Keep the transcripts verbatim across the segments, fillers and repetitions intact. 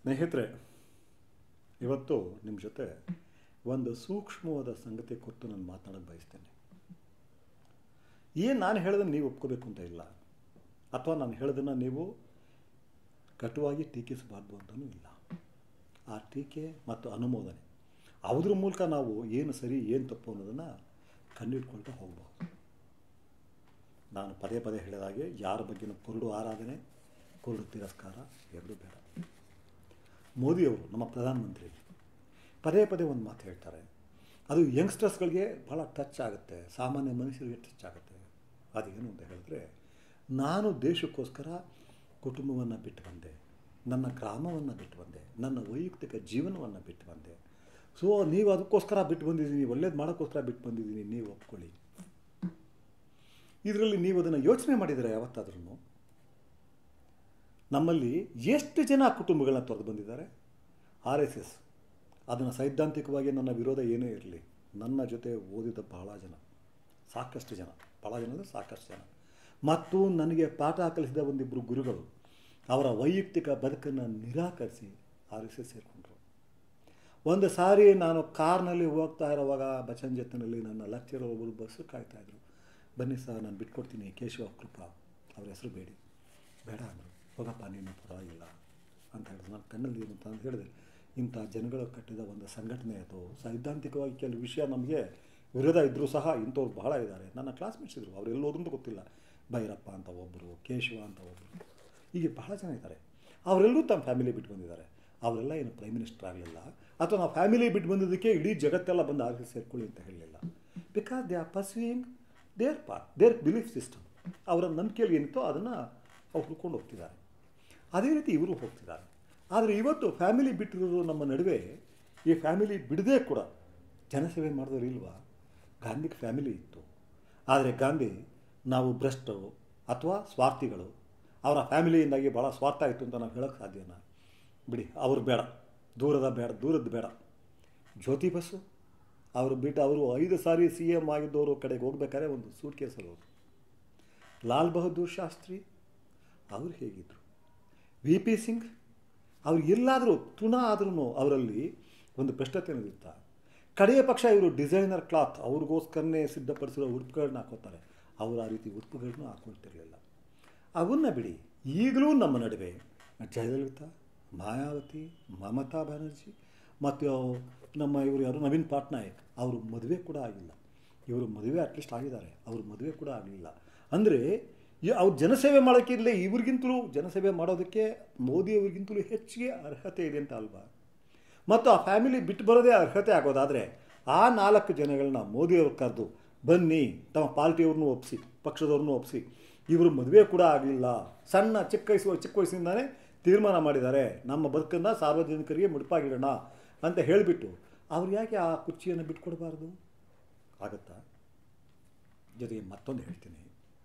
ಸ್ನೇಹಿತರೆ, ಇವತ್ತು ನಿಮ್ಮ ಜೊತೆ ಒಂದು ಸೂಕ್ಷ್ಮವಾದ ಸಂಗತಿ ಕುರಿತು ನಾನು ಮಾತನಾಡೋಕ್ಕೆ ಬಯಸ್ತೇನೆ. ಏನು ನಾನು ಹೇಳೋದನ್ನು ನೀವು ಒಪ್ಕೋಬೇಕು ಅಂತ ಇಲ್ಲ, ಅಥವಾ ನಾನು ಹೇಳೋದನ್ನು ನೀವು ಕಟುವಾಗಿ ಟೀಕಿಸಬಾರ್ದು ಅಂತಲೂ ಇಲ್ಲ. ಆ ಟೀಕೆ ಮತ್ತು ಅನುಮೋದನೆ ಅದ್ರ ಮೂಲಕ ನಾವು ಏನು ಸರಿ ಏನು ತಪ್ಪು ಅನ್ನೋದನ್ನು ಕಂಡುಹಿಡ್ಕೊಳ್ತಾ ಹೋಗ್ಬೋದು. ನಾನು ಪದೇ ಪದೇ ಹೇಳಿದಾಗೆ ಯಾರ ಬಗ್ಗೆನೂ ಕುರುಡು ಆರಾಧನೆ, ಕುರುಡು ತಿರಸ್ಕಾರ ಎರಡೂ ಬೇಡ. ಮೋದಿಯವರು, ನಮ್ಮ ಪ್ರಧಾನಮಂತ್ರಿ, ಪದೇ ಪದೇ ಒಂದು ಮಾತು ಹೇಳ್ತಾರೆ. ಅದು ಯಂಗ್ಸ್ಟರ್ಸ್ಗಳಿಗೆ ಭಾಳ ಟಚ್ ಆಗುತ್ತೆ, ಸಾಮಾನ್ಯ ಮನುಷ್ಯರಿಗೆ ಟಚ್ ಆಗುತ್ತೆ. ಅದೇನು ಅಂತ ಹೇಳಿದ್ರೆ, ನಾನು ದೇಶಕ್ಕೋಸ್ಕರ ಕುಟುಂಬವನ್ನು ಬಿಟ್ಟು ಬಂದೆ, ನನ್ನ ಗ್ರಾಮವನ್ನು ಬಿಟ್ಟು ಬಂದೆ, ನನ್ನ ವೈಯಕ್ತಿಕ ಜೀವನವನ್ನು ಬಿಟ್ಟು ಬಂದೆ. ಸೊ ನೀವು ಅದಕ್ಕೋಸ್ಕರ ಬಿಟ್ಟು ಬಂದಿದ್ದೀನಿ, ಒಳ್ಳೇದು ಮಾಡೋಕ್ಕೋಸ್ಕರ ಬಿಟ್ಟು ಬಂದಿದ್ದೀನಿ, ನೀವು ಒಪ್ಕೊಳ್ಳಿ. ಇದರಲ್ಲಿ ನೀವು ಅದನ್ನು ಯೋಚನೆ ಮಾಡಿದರೆ ಯಾವತ್ತಾದ್ರೂ ನಮ್ಮಲ್ಲಿ ಎಷ್ಟು ಜನ ಕುಟುಂಬಗಳನ್ನ ತೊರೆದು ಬಂದಿದ್ದಾರೆ. ಆರ್ ಎಸ್ ಎಸ್ ಅದನ್ನು ಸೈದ್ಧಾಂತಿಕವಾಗಿ ನನ್ನ ವಿರೋಧ ಏನೇ ಇರಲಿ, ನನ್ನ ಜೊತೆ ಓದಿದ ಬಹಳ ಜನ, ಸಾಕಷ್ಟು ಜನ, ಬಹಳ ಜನ ಅಂದರೆ ಸಾಕಷ್ಟು ಜನ, ಮತ್ತು ನನಗೆ ಪಾಠ ಕಲಿಸಿದ ಒಂದಿಬ್ಬರು ಗುರುಗಳು ಅವರ ವೈಯಕ್ತಿಕ ಬದುಕನ್ನು ನಿರಾಕರಿಸಿ ಆರ್ ಎಸ್ ಎಸ್ ಸೇರಿಕೊಂಡ್ರು. ಒಂದು ಸಾರಿ ನಾನು ಕಾರ್ನಲ್ಲಿ ಹೋಗ್ತಾ ಇರೋವಾಗ ಬಚನ್ ಜೊತೆಯಲ್ಲಿ ನನ್ನ ಲೆಕ್ಚರರ್ ಒಬ್ಬರು ಬಸ್ಸು ಕಾಯ್ತಾಯಿದ್ರು. ಬನ್ನಿ ಸರ್, ನಾನು ಬಿಟ್ಕೊಡ್ತೀನಿ, ಕೇಶವ ಕೃಪಾ ಅವ್ರ ಹೆಸರು ಬೇಡಿ, ಬೇಡ ಅಂದರು. ಹೋಗಪ್ಪ, ನೀನು ಪರವಾಗಿಲ್ಲ ಅಂತ ಹೇಳಿದ್ರು. ನಾನು ಕಣ್ಣಲ್ಲಿ ಏನು ಅಂತ ಹೇಳಿದೆ, ಇಂಥ ಜನಗಳು ಕಟ್ಟಿದ ಒಂದು ಸಂಘಟನೆ ಅದು. ಸೈದ್ಧಾಂತಿಕವಾಗಿ ಕೆಲವು ವಿಷಯ ನಮಗೆ ವಿರೋಧ ಇದ್ದರೂ ಸಹ ಇಂಥವ್ರು ಬಹಳ ಇದ್ದಾರೆ. ನನ್ನ ಕ್ಲಾಸ್ಮೇಟ್ಸ್ ಇದ್ದರು, ಅವ್ರು ಎಲ್ಲೋದ್ರೂ ಗೊತ್ತಿಲ್ಲ. ಭೈರಪ್ಪ ಅಂತ ಒಬ್ಬರು, ಕೇಶವ ಅಂತ ಒಬ್ಬರು, ಹೀಗೆ ಬಹಳ ಜನ ಇದ್ದಾರೆ. ಅವರೆಲ್ಲರೂ ತಮ್ಮ ಫ್ಯಾಮಿಲಿ ಬಿಟ್ಟು ಬಂದಿದ್ದಾರೆ. ಅವರೆಲ್ಲ ಏನು ಪ್ರೈಮ್ ಮಿನಿಸ್ಟರ್ ಆಗಲಿಲ್ಲ, ಅಥವಾ ನಾವು ಫ್ಯಾಮಿಲಿ ಬಿಟ್ಟು ಬಂದಿದ್ದಕ್ಕೆ ಇಡೀ ಜಗತ್ತೆಲ್ಲ ಬಂದು ಆರ್ ಎಸ್ ಸೇರ್ಕೊಳ್ಳಿ ಅಂತ ಹೇಳಲಿಲ್ಲ. Because they are pursuing their part, their belief system. ಅವರ ನಂಬಿಕೆಯಲ್ಲಿ ಏನಿತ್ತೋ ಅದನ್ನು ಅವ್ರು ಹುಡ್ಕೊಂಡು ಹೋಗ್ತಿದ್ದಾರೆ. ಅದೇ ರೀತಿ ಇವರು ಹೋಗ್ತಿದ್ದಾರೆ. ಆದರೆ ಇವತ್ತು ಫ್ಯಾಮಿಲಿ ಬಿಟ್ಟಿರೋರು ನಮ್ಮ ನಡುವೆ, ಈ ಫ್ಯಾಮಿಲಿ ಬಿಡದೇ ಕೂಡ ಜನಸೇವೆ ಮಾಡಿದವರು ಇಲ್ವಾ? ಗಾಂಧಿಗೆ ಫ್ಯಾಮಿಲಿ ಇತ್ತು, ಆದರೆ ಗಾಂಧಿ ನಾವು ಭ್ರಷ್ಟರು ಅಥವಾ ಸ್ವಾರ್ಥಿಗಳು, ಅವರ ಫ್ಯಾಮಿಲಿಯಿಂದಾಗಿ ಭಾಳ ಸ್ವಾರ್ಥ ಇತ್ತು ಅಂತ ನಾವು ಹೇಳೋಕ್ಕೆ ಸಾಧ್ಯನಾ? ಬಿಡಿ, ಅವ್ರು ಬೇಡ, ದೂರದ ಬೇಡ, ದೂರದ್ದು ಬೇಡ. ಜ್ಯೋತಿ ಬಸ್ಸು ಅವರು ಬಿಟ್ಟು ಅವರು ಐದು ಸಾರಿ ಸಿ ಎಮ್ ಆಗಿದ್ದವರು ಕಡೆಗೆ ಹೋಗ್ಬೇಕಾದ್ರೆ ಒಂದು ಸೂಟ್ ಕೇಸಲ್ಲಿ ಹೋದರು. ಲಾಲ್ ಬಹದ್ದೂರ್ ಶಾಸ್ತ್ರಿ ಅವರು ಹೇಗಿದ್ದರು? ವಿ ಪಿ ಸಿಂಗ್ ಅವ್ರು ಎಲ್ಲಾದರೂ ತೃಣ ಆದ್ರೂ ಅವರಲ್ಲಿ ಒಂದು ಭ್ರಷ್ಟತೆ ಇರುತ್ತೆ. ಕಡೆಯ ಪಕ್ಷ ಇವರು ಡಿಸೈನರ್ ಕ್ಲಾತ್ ಅವ್ರಿಗೋಸ್ಕರನೇ ಸಿದ್ಧಪಡಿಸಿರೋ ಉಡುಪುಗಳನ್ನ ಹಾಕೋತಾರೆ. ಅವರು ಆ ರೀತಿ ಉಡುಪುಗಳನ್ನೂ ಹಾಕೊಳ್ತಿರಲಿಲ್ಲ. ಅವನ್ನ ಬಿಡಿ, ಈಗಲೂ ನಮ್ಮ ನಡುವೆ ಜಯಲಲಿತಾ, ಮಾಯಾವತಿ, ಮಮತಾ ಬ್ಯಾನರ್ಜಿ ಮತ್ತು ನಮ್ಮ ಇವರು ಯಾರು ನವೀನ್ ಪಟ್ನಾಯಕ್, ಅವರು ಮದುವೆ ಕೂಡ ಆಗಿಲ್ಲ. ಇವರು ಮದುವೆ ಅಟ್ಲೀಸ್ಟ್ ಆಗಿದ್ದಾರೆ, ಅವರು ಮದುವೆ ಕೂಡ ಆಗಲಿಲ್ಲ. ಅಂದರೆ ಅವ್ರು ಜನಸೇವೆ ಮಾಡೋಕ್ಕಿರಲಿ, ಇವ್ರಿಗಿಂತಲೂ ಜನಸೇವೆ ಮಾಡೋದಕ್ಕೆ ಮೋದಿಯವ್ರಿಗಿಂತಲೂ ಹೆಚ್ಚಿಗೆ ಅರ್ಹತೆ ಇದೆ ಅಂತ ಅಲ್ವಾ? ಮತ್ತು ಆ ಫ್ಯಾಮಿಲಿ ಬಿಟ್ಟು ಬರೋದೇ ಅರ್ಹತೆ ಆಗೋದಾದರೆ ಆ ನಾಲ್ಕು ಜನಗಳನ್ನ ಮೋದಿಯವ್ರು ಕರೆದು ಬನ್ನಿ, ತಮ್ಮ ಪಾರ್ಟಿಯವ್ರನ್ನೂ ಒಪ್ಪಿಸಿ, ಪಕ್ಷದವ್ರನ್ನೂ ಒಪ್ಪಿಸಿ, ಇವರು ಮದುವೆ ಕೂಡ ಆಗಲಿಲ್ಲ, ಸಣ್ಣ ಚಿಕ್ಕ ವಯಸ್ಸು ಚಿಕ್ಕ ವಯಸ್ಸಿಂದಾನೇ ತೀರ್ಮಾನ ಮಾಡಿದ್ದಾರೆ, ನಮ್ಮ ಬದುಕನ್ನು ಸಾರ್ವಜನಿಕರಿಗೆ ಮುಡುಪಾಗಿಡೋಣ ಅಂತ ಹೇಳಿಬಿಟ್ಟು ಅವ್ರು ಯಾಕೆ ಆ ಕುರ್ಚಿಯನ್ನು ಬಿಟ್ಕೊಡ್ಬಾರ್ದು? ಆಗುತ್ತಾ? ಜೊತೆಗೆ ಮತ್ತೊಂದು ಹೇಳ್ತೀನಿ,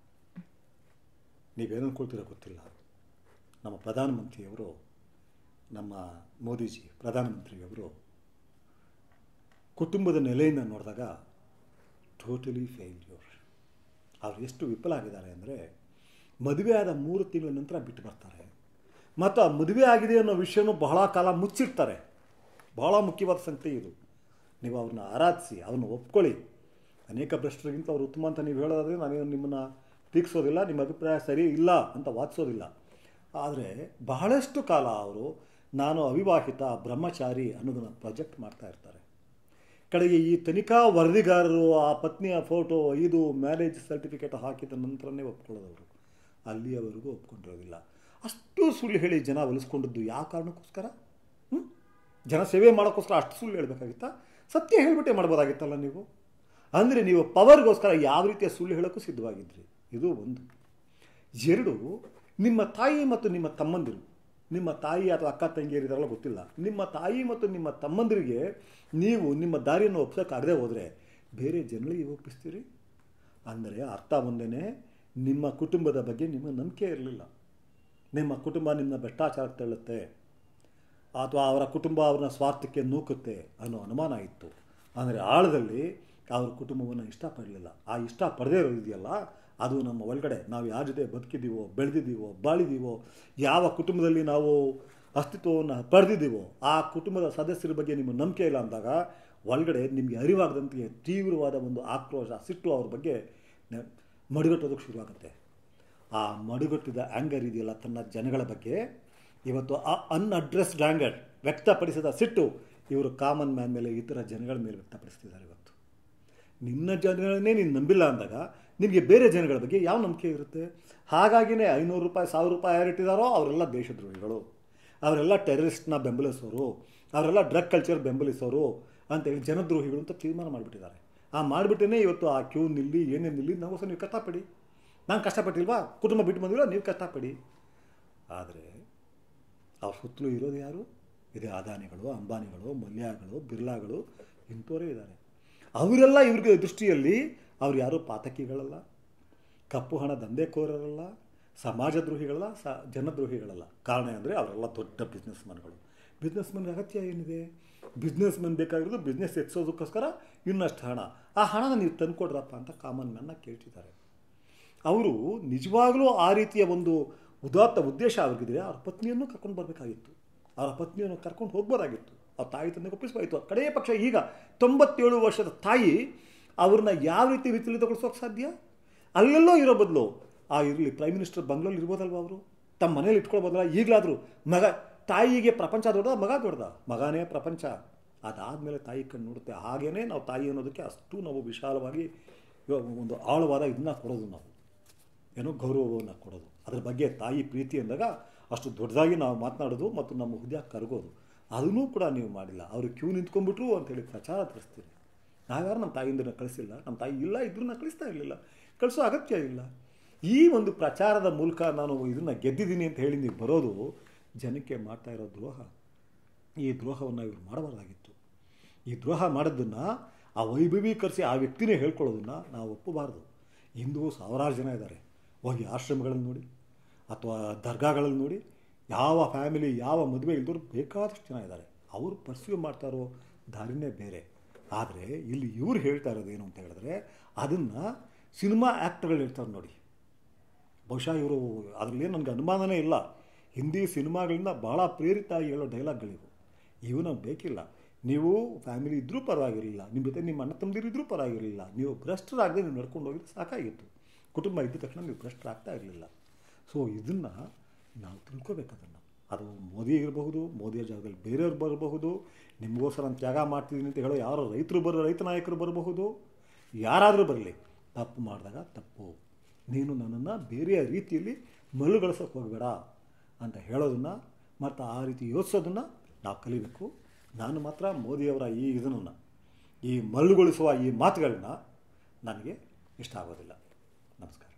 ನೀವೇನು ಅನ್ಕೊಳ್ತೀರೋ ಗೊತ್ತಿಲ್ಲ. ನಮ್ಮ ಪ್ರಧಾನಮಂತ್ರಿಯವರು, ನಮ್ಮ ಮೋದಿಜಿ ಪ್ರಧಾನಮಂತ್ರಿಯವರು ಕುಟುಂಬದ ನೆಲೆಯನ್ನು ನೋಡಿದಾಗ ಟೋಟಲಿ ಫೇಲ್ಯೂರ್. ಅವರು ಎಷ್ಟು ವಿಫಲ ಆಗಿದ್ದಾರೆ ಅಂದರೆ, ಮದುವೆ ಆದ ಮೂರು ತಿಂಗಳ ನಂತರ ಬಿಟ್ಟು ಬರ್ತಾರೆ, ಮತ್ತು ಆ ಮದುವೆ ಆಗಿದೆ ಅನ್ನೋ ವಿಷಯನೂ ಬಹಳ ಕಾಲ ಮುಚ್ಚಿರ್ತಾರೆ. ಬಹಳ ಮುಖ್ಯವಾದ ಸಂಗತಿ ಇದು. ನೀವು ಅವ್ರನ್ನ ಆರಾಧಿಸಿ, ಅವ್ರನ್ನ ಒಪ್ಕೊಳ್ಳಿ. ಅನೇಕ ಭ್ರಷ್ಟರಿಗಿಂತ ಅವರು ಉತ್ತಮ ಅಂತ ನೀವು ಹೇಳೋದಾದರೆ ನಾನೇನು ನಿಮ್ಮನ್ನು ಟೀಕಿಸೋದಿಲ್ಲ, ನಿಮ್ಮ ಅಭಿಪ್ರಾಯ ಸರಿ ಇಲ್ಲ ಅಂತ ವಾದಿಸೋದಿಲ್ಲ. ಆದರೆ ಬಹಳಷ್ಟು ಕಾಲ ಅವರು ನಾನು ಅವಿವಾಹಿತ, ಬ್ರಹ್ಮಚಾರಿ ಅನ್ನೋದನ್ನು ಪ್ರೊಜೆಕ್ಟ್ ಮಾಡ್ತಾ ಇರ್ತಾರೆ. ಕಡೆಗೆ ಈ ತನಿಖಾ ವರದಿಗಾರರು ಆ ಪತ್ನಿಯ ಫೋಟೋ ಐದು ಮ್ಯಾರೇಜ್ ಸರ್ಟಿಫಿಕೇಟ್ ಹಾಕಿದ ನಂತರನೇ ಒಪ್ಕೊಳ್ಳೋದವರು, ಅಲ್ಲಿಯವರೆಗೂ ಒಪ್ಕೊಂಡಿರೋದಿಲ್ಲ. ಅಷ್ಟು ಸುಳ್ಳು ಹೇಳಿ ಜನ ಒಲಿಸ್ಕೊಂಡದ್ದು ಯಾವ ಕಾರಣಕ್ಕೋಸ್ಕರ? ಹ್ಞೂ ಜನ ಸೇವೆ ಮಾಡೋಕ್ಕೋಸ್ಕರ ಅಷ್ಟು ಸುಳ್ಳು ಹೇಳಬೇಕಾಗಿತ್ತಾ? ಸತ್ಯ ಹೇಳಿಬಿಟ್ಟೆ ಮಾಡ್ಬೋದಾಗಿತ್ತಲ್ಲ ನೀವು. ಅಂದರೆ ನೀವು ಪವರ್ಗೋಸ್ಕರ ಯಾವ ರೀತಿಯ ಸುಳ್ಳು ಹೇಳೋಕ್ಕೂ ಸಿದ್ಧವಾಗಿದ್ರಿ. ಇದು ಒಂದು. ಎರಡು, ನಿಮ್ಮ ತಾಯಿ ಮತ್ತು ನಿಮ್ಮ ತಮ್ಮಂದಿರು, ನಿಮ್ಮ ತಾಯಿ ಅಥವಾ ಅಕ್ಕ ತಂಗಿಯರಿದಾರಲ್ಲ ಗೊತ್ತಿಲ್ಲ, ನಿಮ್ಮ ತಾಯಿ ಮತ್ತು ನಿಮ್ಮ ತಮ್ಮಂದಿರಿಗೆ ನೀವು ನಿಮ್ಮ ದಾರಿಯನ್ನು ಒಪ್ಸೋಕ್ಕಾಗದೆ ಹೋದರೆ ಬೇರೆ ಜನರಿಗೆ ಒಪ್ಪಿಸ್ತೀರಿ. ಅಂದರೆ ಅರ್ಥ ಒಂದೇ, ನಿಮ್ಮ ಕುಟುಂಬದ ಬಗ್ಗೆ ನಿಮ್ಮ ನಂಬಿಕೆ ಇರಲಿಲ್ಲ. ನಿಮ್ಮ ಕುಟುಂಬ ನಿಮ್ಮ ಭ್ರಷ್ಟಾಚಾರಕ್ಕೆ ತಳ್ಳುತ್ತೆ, ಅಥವಾ ಅವರ ಕುಟುಂಬ ಅವ್ರನ್ನ ಸ್ವಾರ್ಥಕ್ಕೆ ನೂಕುತ್ತೆ ಅನ್ನೋ ಅನುಮಾನ ಇತ್ತು. ಅಂದರೆ ಆಳದಲ್ಲಿ ಅವ್ರ ಕುಟುಂಬವನ್ನು ಇಷ್ಟಪಡಲಿಲ್ಲ. ಆ ಇಷ್ಟಪಡದೇ ಇರೋದಿದೆಯಲ್ಲ, ಅದು ನಮ್ಮ ಒಳಗಡೆ ನಾವು ಯಾರ ಜೊತೆ ಬದುಕಿದ್ದೀವೋ, ಬೆಳೆದಿದ್ದೀವೋ, ಬಾಳಿದ್ದೀವೋ, ಯಾವ ಕುಟುಂಬದಲ್ಲಿ ನಾವು ಅಸ್ತಿತ್ವವನ್ನು ಪಡೆದಿದ್ದೀವೋ ಆ ಕುಟುಂಬದ ಸದಸ್ಯರ ಬಗ್ಗೆ ನಿಮಗೆ ನಂಬಿಕೆ ಇಲ್ಲ ಅಂದಾಗ ಒಳಗಡೆ ನಿಮಗೆ ಅರಿವಾಗದಂತೆ ತೀವ್ರವಾದ ಒಂದು ಆಕ್ರೋಶ ಸಿಟ್ಟು ಅವ್ರ ಬಗ್ಗೆ ಮಡುಗಟ್ಟೋದಕ್ಕೆ ಶುರುವಾಗುತ್ತೆ. ಆ ಮಡುಗಟ್ಟಿದ ಆ್ಯಂಗರ್ ಇದೆಯಲ್ಲ ತನ್ನ ಜನಗಳ ಬಗ್ಗೆ, ಇವತ್ತು ಆ ಅನ್ಅಡ್ರೆಸ್ಡ್ ಆ್ಯಂಗರ್, ವ್ಯಕ್ತಪಡಿಸಿದ ಸಿಟ್ಟು ಇವರು ಕಾಮನ್ ಮ್ಯಾನ್ ಮೇಲೆ, ಇತರ ಜನಗಳ ಮೇಲೆ ವ್ಯಕ್ತಪಡಿಸ್ತಿದ್ದಾರೆ. ಇವತ್ತು ನಿನ್ನ ಜನಗಳನ್ನೇ ನೀನು ನಂಬಿಲ್ಲ ಅಂದಾಗ ನಿಮಗೆ ಬೇರೆ ಜನಗಳ ಬಗ್ಗೆ ಯಾವ ನಂಬಿಕೆ ಇರುತ್ತೆ? ಹಾಗಾಗಿನೇ ಐನೂರು ರೂಪಾಯಿ ಸಾವಿರ ರೂಪಾಯಿ ಯಾರು ಇಟ್ಟಿದ್ದಾರೋ ಅವರೆಲ್ಲ ದೇಶದ್ರೋಹಿಗಳು, ಅವರೆಲ್ಲ ಟೆರರಿಸ್ಟ್ನ ಬೆಂಬಲಿಸೋರು, ಅವರೆಲ್ಲ ಡ್ರಗ್ ಕಲ್ಚರ್ ಬೆಂಬಲಿಸೋರು ಅಂತೇಳಿ ಜನದ್ರೋಹಿಗಳು ಅಂತ ತೀರ್ಮಾನ ಮಾಡಿಬಿಟ್ಟಿದ್ದಾರೆ. ಆ ಮಾಡಿಬಿಟ್ಟೇ ಇವತ್ತು ಆ ಕ್ಯೂ ನಿಲ್ಲಿ ಏನೇ ನಿಲ್ಲಿ ನಾವು ಸಹ ನೀವು ಕಷ್ಟಪಡಿ, ನಾನು ಕಷ್ಟಪಟ್ಟಿಲ್ವಾ, ಕುಟುಂಬ ಬಿಟ್ಟು ಬಂದಿಲ್ಲ, ನೀವು ಕಷ್ಟಪಡಿ. ಆದರೆ ಅವ್ರ ಸುತ್ತಲೂ ಇರೋದು ಯಾರು? ಇದೇ ಅದಾನಿಗಳು, ಅಂಬಾನಿಗಳು, ಮಲ್ಯಾಗಳು, ಬಿರ್ಲಾಗಳು, ಇಂಥವರೇ ಇದ್ದಾರೆ. ಅವರೆಲ್ಲ ಇವ್ರಿಗೆ ದೃಷ್ಟಿಯಲ್ಲಿ ಅವ್ರು ಯಾರೂ ಪಾತಕಿಗಳಲ್ಲ, ಕಪ್ಪು ಹಣ ದಂಧೆಕೋರರಲ್ಲ, ಸಮಾಜದ್ರೋಹಿಗಳಲ್ಲ, ಸ ಜನದ್ರೋಹಿಗಳಲ್ಲ. ಕಾರಣ ಅಂದರೆ ಅವರೆಲ್ಲ ದೊಡ್ಡ ಬಿಸ್ನೆಸ್ ಮನ್ಗಳು. ಬಿಸ್ನೆಸ್ ಮನ್ ಅಗತ್ಯ ಏನಿದೆ? ಬಿಸ್ನೆಸ್ ಮನ್ ಬೇಕಾಗಿರೋದು ಬಿಸ್ನೆಸ್ ಹೆಚ್ಚೋದಕ್ಕೋಸ್ಕರ ಇನ್ನಷ್ಟು ಹಣ. ಆ ಹಣನ ನೀವು ತಂದುಕೊಡ್ರಪ್ಪ ಅಂತ ಕಾಮನ್ ಮ್ಯಾನ್ನ ಕೇಳ್ತಿದ್ದಾರೆ. ಅವರು ನಿಜವಾಗಲೂ ಆ ರೀತಿಯ ಒಂದು ಉದಾತ್ತ ಉದ್ದೇಶ ಅವ್ರಿಗಿದ್ರೆ ಅವ್ರ ಪತ್ನಿಯನ್ನು ಕರ್ಕೊಂಡು ಬರಬೇಕಾಗಿತ್ತು, ಅವರ ಪತ್ನಿಯನ್ನು ಕರ್ಕೊಂಡು ಹೋಗ್ಬೋದಾಗಿತ್ತು, ಅವ್ರ ತಾಯಿ ತಂದೆಗೆ ಒಪ್ಪಿಸಬೇಕಾಗಿತ್ತು. ಕಡೆಯ ಪಕ್ಷ ಈಗ ತೊಂಬತ್ತೇಳು ವರ್ಷದ ತಾಯಿ ಅವ್ರನ್ನ ಯಾವ ರೀತಿ ರೀತಿಯಲ್ಲಿ ತಗೊಳ್ಸೋಕೆ ಸಾಧ್ಯ? ಅಲ್ಲೆಲ್ಲೋ ಇರೋ ಬದಲು ಆ ಇರಲಿ ಪ್ರೈಮ್ ಮಿನಿಸ್ಟರ್ ಬಂಗ್ಲಲ್ಲಿ ಇರ್ಬೋದಲ್ವ, ಅವರು ತಮ್ಮ ಮನೇಲಿ ಇಟ್ಕೊಳ್ಬೋದಲ್ಲ. ಈಗಲಾದರೂ ಮಗ, ತಾಯಿಗೆ ಪ್ರಪಂಚ ದೊಡ್ಡದ, ಮಗ ದೊಡ್ಡದ? ಮಗನೇ ಪ್ರಪಂಚ. ಅದಾದಮೇಲೆ ತಾಯಿ ಕಣ್ಣು ನೋಡುತ್ತೆ. ಹಾಗೇ ನಾವು ತಾಯಿ ಅನ್ನೋದಕ್ಕೆ ಅಷ್ಟು ನಾವು ವಿಶಾಲವಾಗಿ ಒಂದು ಆಳವಾದ ಇದನ್ನ ಕೊಡೋದು, ನಾವು ಏನೋ ಗೌರವವನ್ನು ಕೊಡೋದು. ಅದ್ರ ಬಗ್ಗೆ ತಾಯಿ ಪ್ರೀತಿ ಅಂದಾಗ ಅಷ್ಟು ದೊಡ್ಡದಾಗಿ ನಾವು ಮಾತನಾಡೋದು ಮತ್ತು ನಮ್ಮ ಹೃದಯ ಕರಗೋದು. ಅದನ್ನೂ ಕೂಡ ನೀವು ಮಾಡಿಲ್ಲ. ಅವರು ಕ್ಯೂ ನಿಂತ್ಕೊಂಡ್ಬಿಟ್ರು ಅಂತೇಳಿ ಪ್ರಚಾರ ತರಿಸ್ತೀರಿ. ನಾವ್ಯಾರು ನಮ್ಮ ತಾಯಿಯಿಂದ ಕಳಿಸಿಲ್ಲ, ನಮ್ಮ ತಾಯಿ ಇಲ್ಲ ಇದ್ರೂ ನಾನು ಕಳಿಸ್ತಾ ಇರಲಿಲ್ಲ, ಕಳಿಸೋ ಅಗತ್ಯ ಇಲ್ಲ. ಈ ಒಂದು ಪ್ರಚಾರದ ಮೂಲಕ ನಾನು ಇದನ್ನು ಗೆದ್ದಿದ್ದೀನಿ ಅಂತ ಹೇಳಿ ನೀವು ಬರೋದು ಜನಕ್ಕೆ ಮಾಡ್ತಾ ಇರೋ ದ್ರೋಹ. ಈ ದ್ರೋಹವನ್ನು ಇವರು ಮಾಡಬಾರ್ದಾಗಿತ್ತು. ಈ ದ್ರೋಹ ಮಾಡೋದನ್ನು ಆ ವೈಭವೀಕರಿಸಿ ಆ ವ್ಯಕ್ತಿನೇ ಹೇಳ್ಕೊಳ್ಳೋದನ್ನು ನಾವು ಒಪ್ಪಬಾರ್ದು. ಇಂದು ಸಾವಿರಾರು ಜನ ಇದ್ದಾರೆ. ಹೋಗಿ ಆಶ್ರಮಗಳಲ್ಲಿ ನೋಡಿ ಅಥವಾ ದರ್ಗಾಗಳಲ್ಲಿ ನೋಡಿ, ಯಾವ ಫ್ಯಾಮಿಲಿ ಯಾವ ಮದುವೆ ಇಲ್ದವ್ರು ಬೇಕಾದಷ್ಟು ಜನ ಇದ್ದಾರೆ. ಅವರು ಪರ್ಸ್ಯೂ ಮಾಡ್ತಾ ಇರೋ ದಾರಿನೇ ಬೇರೆ. ಆದರೆ ಇಲ್ಲಿ ಇವ್ರು ಹೇಳ್ತಾ ಇರೋದು ಏನು ಅಂತ ಹೇಳಿದ್ರೆ, ಅದನ್ನು ಸಿನಿಮಾ ಆ್ಯಕ್ಟರ್ಗಳು ಹೇಳ್ತಾರೆ ನೋಡಿ. ಬಹುಶಃ ಇವರು ಅದರಲ್ಲೇನು ನನಗೆ ಅನುಮಾನನೇ ಇಲ್ಲ. ಹಿಂದಿ ಸಿನಿಮಾಗಳಿಂದ ಭಾಳ ಪ್ರೇರಿತ ಆಗಿ ಹೇಳೋ ಡೈಲಾಗ್ಗಳಿವು. ಇವು ನಮ್ಗೆ ಬೇಕಿಲ್ಲ. ನೀವು ಫ್ಯಾಮಿಲಿ ಇದ್ದರೂ ಪರವಾಗಿರಲಿಲ್ಲ, ನಿಮ್ಮ ಜೊತೆ ನಿಮ್ಮ ಅಣ್ಣ ತಮ್ಮದಿರಿದ್ರೂ ಪರವಾಗಿರಲಿಲ್ಲ, ನೀವು ಭ್ರಷ್ಟರಾಗದೆ ನೀವು ನಡ್ಕೊಂಡು ಹೋಗಿದ್ರೆ ಸಾಕಾಗಿತ್ತು. ಕುಟುಂಬ ಇದ್ದ ತಕ್ಷಣ ನೀವು ಭ್ರಷ್ಟರಾಗ್ತಾ ಇರಲಿಲ್ಲ. ಸೊ ಇದನ್ನು ನಾವು ತಿಳ್ಕೋಬೇಕು. ಅದನ್ನು ಅದು ಮೋದಿ ಇರಬಹುದು, ಮೋದಿಯ ಜಾಗದಲ್ಲಿ ಬೇರೆಯವ್ರು ಬರಬಹುದು, ನಿಮಗೋಸ್ಕರ ನಾನು ತ್ಯಾಗ ಮಾಡ್ತಿದ್ದೀನಿ ಅಂತ ಹೇಳೋ ಯಾರೋ ರೈತರು ಬರೋ ರೈತ ನಾಯಕರು ಬರಬಹುದು, ಯಾರಾದರೂ ಬರಲಿ. ತಪ್ಪು ಮಾಡಿದಾಗ ತಪ್ಪು, ನೀನು ನನ್ನನ್ನು ಬೇರೆಯ ರೀತಿಯಲ್ಲಿ ಮರುಗಳಿಸೋಕೆ ಹೋಗಬೇಡ ಅಂತ ಹೇಳೋದನ್ನು ಮತ್ತು ಆ ರೀತಿ ಯೋಚಿಸೋದನ್ನು ನಾವು ಕಲಿಬೇಕು. ನಾನು ಮಾತ್ರ ಮೋದಿಯವರ ಈ ಇದನ್ನು, ಈ ಮರಳುಗೊಳಿಸುವ ಈ ಮಾತುಗಳನ್ನ ನನಗೆ ಇಷ್ಟ ಆಗೋದಿಲ್ಲ. ನಮಸ್ಕಾರ.